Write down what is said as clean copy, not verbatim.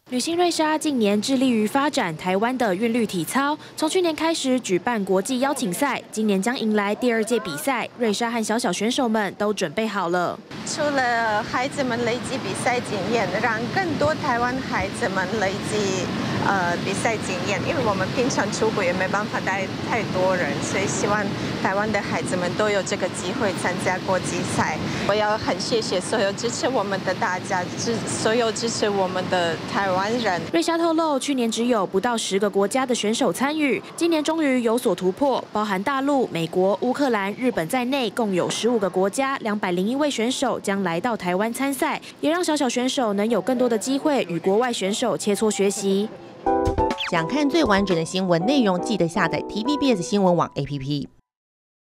女星瑞莎近年致力于发展台湾的韵律体操，从去年开始举办国际邀请赛，今年将迎来第2届比赛。瑞莎和小选手们都准备好了。 除了孩子们累积比赛经验，让更多台湾孩子们累积比赛经验，因为我们平常出国也没办法带太多人，所以希望台湾的孩子们都有这个机会参加国际赛。我要很谢谢所有支持我们的大家，所有支持我们的台湾人。 瑞莎透露，去年只有不到10个国家的选手参与，今年终于有所突破，包含大陆、美国、乌克兰、日本在内，共有15个国家201位选手将来到台湾参赛，也让小选手能有更多的机会与国外选手切磋学习。 想看最完整的新闻内容，记得下载 TVBS 新闻网 APP。